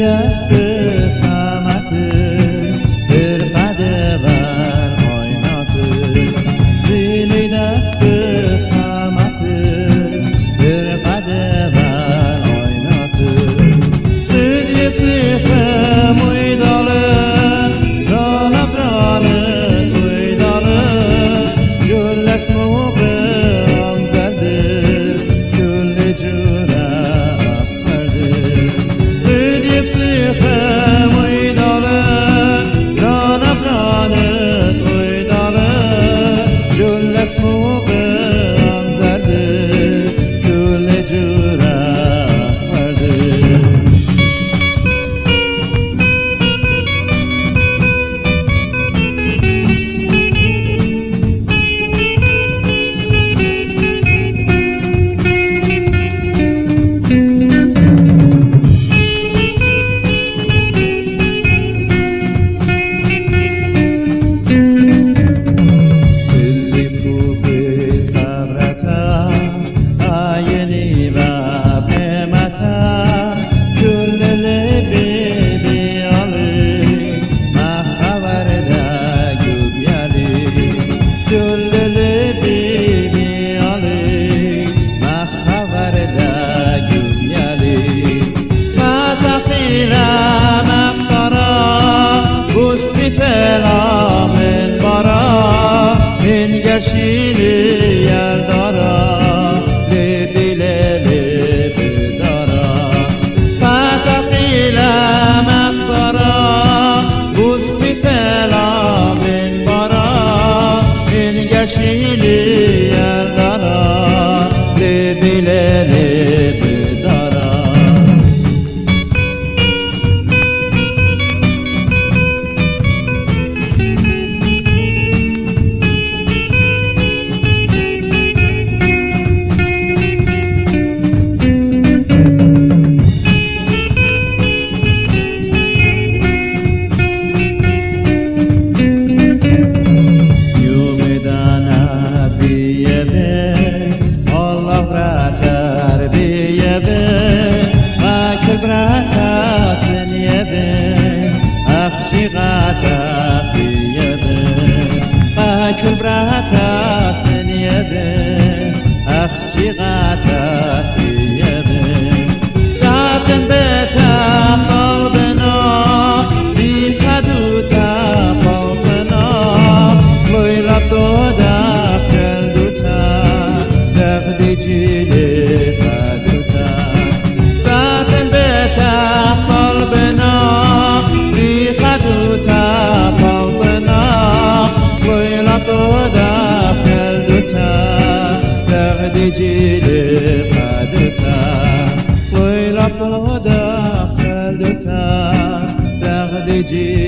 دست قامته در قده ور آیناته زیلی دست قامته در قده ور آیناته دیدی بسیخه مویداله دانه برانه تویداله جل اسمو قرام زده جل جوره افرده دیدی بسیخه مویداله دانه برانه تویداله جل اسمو قرام زده جل جوره افرده شیلی یلدارا لبی لبی دارا فتقیل مخصارا بوسمی تلا من بارا این شیلی یلدارا لبی لبی دارا كل براتا سنيبه أخشي غاتا سيبه ساتن بيتا قلبنا في خدوتا قلبنا ليلة دودا كلدوتا دفدي جيلي خدوتا ساتن بيتا قلبنا في خدوتا قلبنا تودا كلدوتا دغدي جيلي قادوتا ويلا تودا كلدوتا دغدي جيلي